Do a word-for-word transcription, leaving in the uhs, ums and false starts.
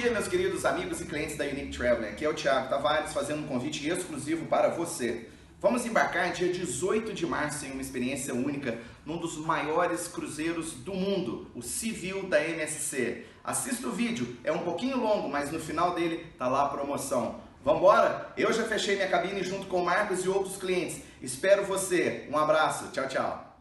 dia, meus queridos amigos e clientes da Unique Traveling. Aqui é o Thiago Tavares fazendo um convite exclusivo para você. Vamos embarcar dia dezoito de março em uma experiência única num dos maiores cruzeiros do mundo, o Civil da M S C. Assista o vídeo, é um pouquinho longo, mas no final dele tá lá a promoção. Vambora? Eu já fechei minha cabine junto com o Marcos e outros clientes. Espero você. Um abraço. Tchau, tchau.